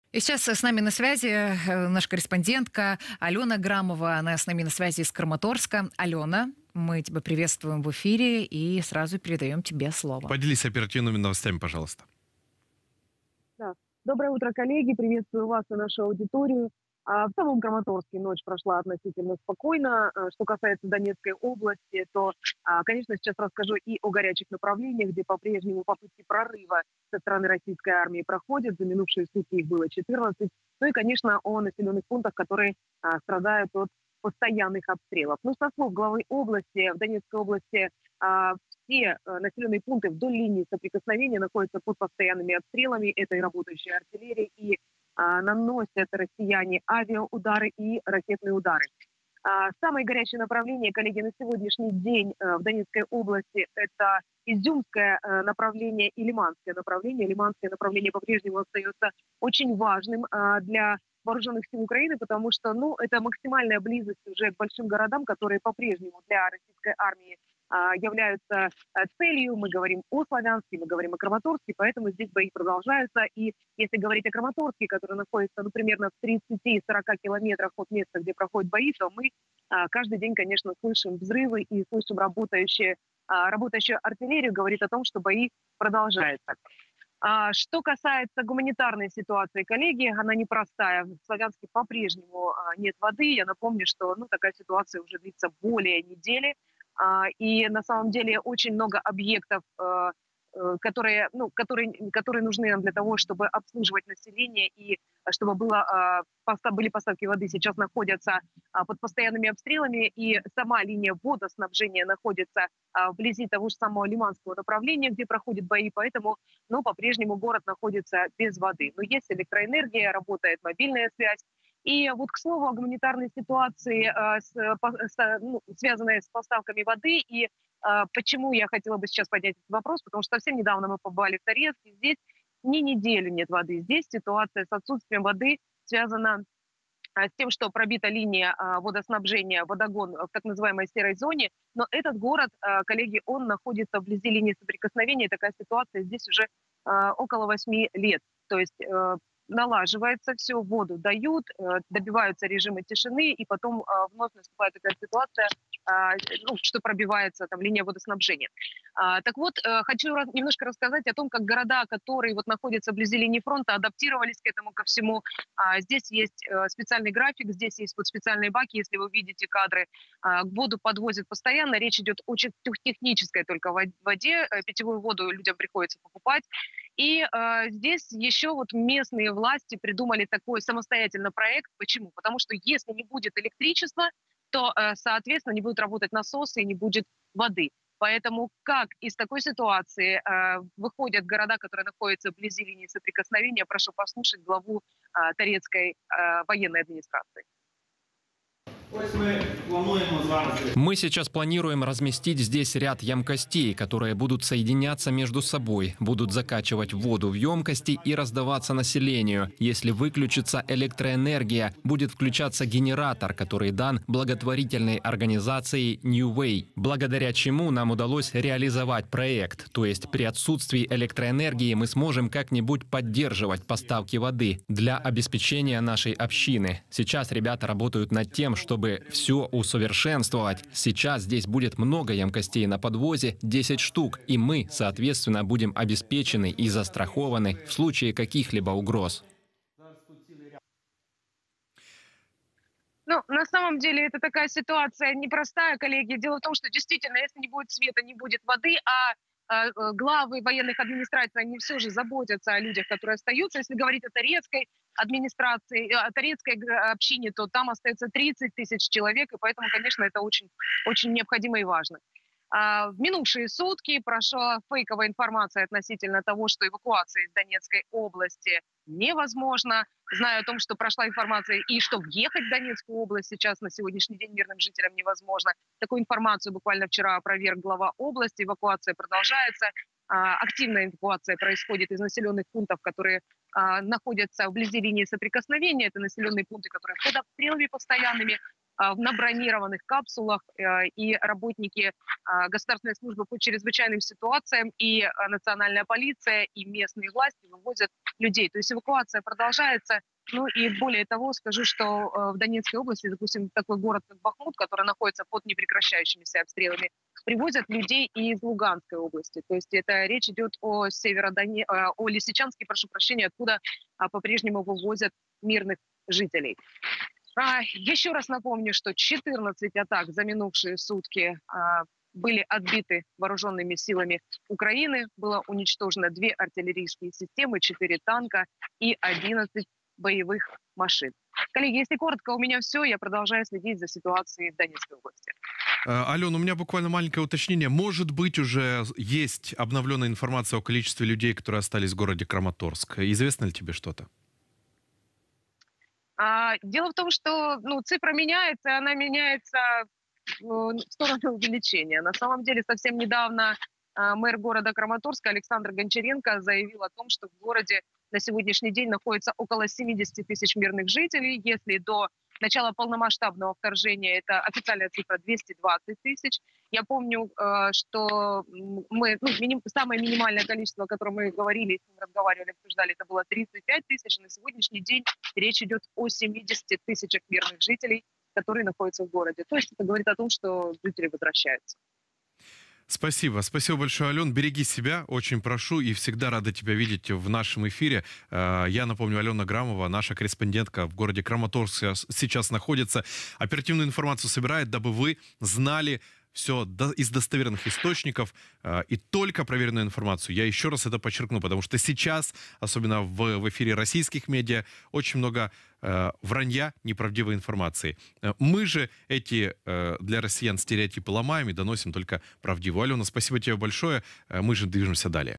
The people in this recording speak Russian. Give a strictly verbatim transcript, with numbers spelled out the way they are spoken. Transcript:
И сейчас с нами на связи э, наша корреспондентка Алена Грамова. Она с нами на связи из Краматорска. Алена, мы тебя приветствуем в эфире и сразу передаем тебе слово. Поделись оперативными новостями, пожалуйста. Да. Доброе утро, коллеги. Приветствую вас и нашу аудиторию. А, В самом Краматорске ночь прошла относительно спокойно. А, Что касается Донецкой области, то, а, конечно, сейчас расскажу и о горячих направлениях, где по-прежнему попытки прорыва со стороны российской армии проходят. За минувшие сутки их было четырнадцать. Ну и, конечно, о населенных пунктах, которые а, страдают от постоянных обстрелов. Ну, со слов главы области, в Донецкой области а, все э, населенные пункты вдоль линии соприкосновения находятся под постоянными обстрелами. Это и работающая артиллерия, и а, наносят россияне авиаудары и ракетные удары. А, самые горячие направления, коллеги, на сегодняшний день э, в Донецкой области — это Изюмское э, направление и Лиманское направление. Лиманское направление по-прежнему остается очень важным а, для вооруженных сил Украины, потому что, ну, это максимальная близость уже к большим городам, которые по-прежнему для российской армии а, являются а, целью. Мы говорим о Славянске, мы говорим о Краматорске, поэтому здесь бои продолжаются. И если говорить о Краматорске, который находится, ну, примерно в тридцати-сорока километрах от места, где проходят бои, то мы а, каждый день, конечно, слышим взрывы и слышим работающие, а, работающую артиллерию, говорит о том, что бои продолжаются. А, Что касается гуманитарной ситуации, коллеги, она непростая. В Славянске по-прежнему а, нет воды. Я напомню, что, ну, такая ситуация уже длится более недели. А, И на самом деле очень много объектов, э, э, которые, ну, которые, которые нужны нам для того, чтобы обслуживать население и э, чтобы было, а, поста- были поставки воды, сейчас находятся а, под постоянными обстрелами. И сама линия водоснабжения находится а, вблизи того же самого Лиманского направления, где проходят бои. Поэтому, ну, по-прежнему город находится без воды. Но есть электроэнергия, работает мобильная связь. И вот, к слову, о гуманитарной ситуации, э, с, по- с, ну, связанной с поставками воды, и э, почему я хотела бы сейчас поднять этот вопрос, потому что совсем недавно мы побывали в Торецке, здесь ни неделю нет воды, здесь ситуация с отсутствием воды связана а, с тем, что пробита линия а, водоснабжения, водогон в так называемой серой зоне. Но этот город, а, коллеги, он находится вблизи линии соприкосновения. Такая ситуация здесь уже а, около восьми лет. То есть э, налаживается все, воду дают, э, добиваются режима тишины, и потом а, вновь наступает такая ситуация, а, ну, что пробивается там линия водоснабжения. А, Так вот, э, хочу раз- немножко рассказать о том, как города, которые вот находятся вблизи линии фронта, адаптировались к этому ко всему. А, Здесь есть э, специальный график, здесь есть вот специальные баки, если вы видите кадры. А, Воду подвозят постоянно, речь идет о чет- тех- технической только во- воде, э, питьевую воду людям приходится покупать. И э, здесь еще вот местные власти придумали такой самостоятельный проект. Почему? Потому что если не будет электричества, то, э, соответственно, не будут работать насосы и не будет воды. Поэтому как из такой ситуации э, выходят города, которые находятся вблизи линии соприкосновения, прошу послушать главу э, Торецкой э, военной администрации. Мы сейчас планируем разместить здесь ряд емкостей, которые будут соединяться между собой, будут закачивать воду в емкости и раздаваться населению. Если выключится электроэнергия, будет включаться генератор, который дан благотворительной организацией New Way, благодаря чему нам удалось реализовать проект. То есть при отсутствии электроэнергии мы сможем как-нибудь поддерживать поставки воды для обеспечения нашей общины. Сейчас ребята работают над тем, чтобы все усовершенствовать. Сейчас здесь будет много емкостей на подвозе, десять штук, и мы, соответственно, будем обеспечены и застрахованы в случае каких-либо угроз. Ну, на самом деле, это такая ситуация непростая, коллеги. Дело в том, что действительно, если не будет света, не будет воды, а а, э, главы военных администраций, они все же заботятся о людях, которые остаются. Если говорить о Торецкой администрации, э, о Торецкой г- общине, то там остается тридцать тысяч человек, и поэтому, конечно, это очень, очень необходимо и важно. А, В минувшие сутки прошла фейковая информация относительно того, что эвакуация из Донецкой области невозможна. Знаю о том, что прошла информация и что въехать в Донецкую область сейчас на сегодняшний день мирным жителям невозможно. Такую информацию буквально вчера опроверг глава области. Эвакуация продолжается. А, Активная эвакуация происходит из населенных пунктов, которые а, находятся вблизи линии соприкосновения. Это населенные пункты, которые под обстрелами постоянными, а, на бронированных капсулах, э, и работники а, Государственной службы по чрезвычайным ситуациям, и а, национальная полиция, и местные власти вывозят людей. То есть эвакуация продолжается. Ну и более того, скажу, что э, в Донецкой области, допустим, такой город, как Бахмут, который находится под непрекращающимися обстрелами, привозят людей и из Луганской области. То есть это речь идет о Северодоне... э, о Лисичанске, прошу прощения, откуда а, по-прежнему вывозят мирных жителей. А, еще раз напомню, что четырнадцать атак за минувшие сутки а, были отбиты вооруженными силами Украины. Было уничтожено две артиллерийские системы, четыре танка и одиннадцать боевых машин. Коллеги, если коротко, у меня все. Я продолжаю следить за ситуацией в Донецкой области. Алена, у меня буквально маленькое уточнение. Может быть, уже есть обновленная информация о количестве людей, которые остались в городе Краматорск? Известно ли тебе что-то? А, дело в том, что ну, цифра меняется, она меняется в сторону увеличения. На самом деле, совсем недавно а, мэр города Краматорска Александр Гончаренко заявил о том, что в городе на сегодняшний день находится около семидесяти тысяч мирных жителей. Если до начала полномасштабного вторжения это официальная цифра двести двадцать тысяч. Я помню, что мы, ну, миним, самое минимальное количество, о котором мы говорили, с ним разговаривали, обсуждали, это было тридцать пять тысяч. На сегодняшний день речь идет о семидесяти тысячах мирных жителей, которые находятся в городе. То есть это говорит о том, что жители возвращаются. Спасибо. Спасибо большое, Ален. Береги себя, очень прошу, и всегда рада тебя видеть в нашем эфире. Я напомню, Алена Грамова, наша корреспондентка в городе Краматорск, сейчас находится, оперативную информацию собирает, дабы вы знали все из достоверных источников и только проверенную информацию. Я еще раз это подчеркну, потому что сейчас, особенно в, в эфире российских медиа, очень много э, вранья, неправдивой информации. Мы же эти э, для россиян стереотипы ломаем и доносим только правдивую. Алена, спасибо тебе большое. Мы же движемся далее.